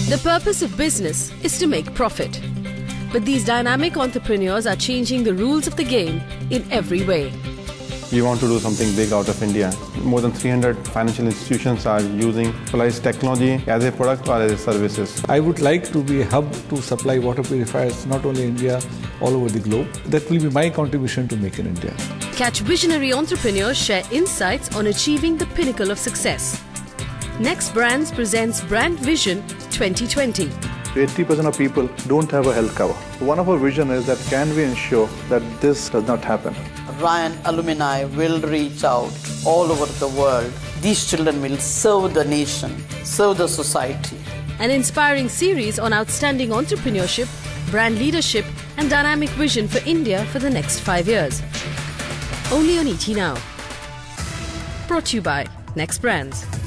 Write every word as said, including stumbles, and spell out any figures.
The purpose of business is to make profit. But these dynamic entrepreneurs are changing the rules of the game in every way. We want to do something big out of India. More than three hundred financial institutions are using Police technology as a product or as a services. I would like to be a hub to supply water purifiers not only in India, all over the globe. That will be my contribution to Make in India. Catch visionary entrepreneurs share insights on achieving the pinnacle of success. NexBrands presents Brand Vision twenty twenty. eighty percent of people don't have a health cover. One of our vision is that can we ensure that this does not happen? Ryan alumni will reach out all over the world. These children will serve the nation, serve the society. An inspiring series on outstanding entrepreneurship, brand leadership and dynamic vision for India for the next five years. Only on E T Now. Brought to you by NexBrands.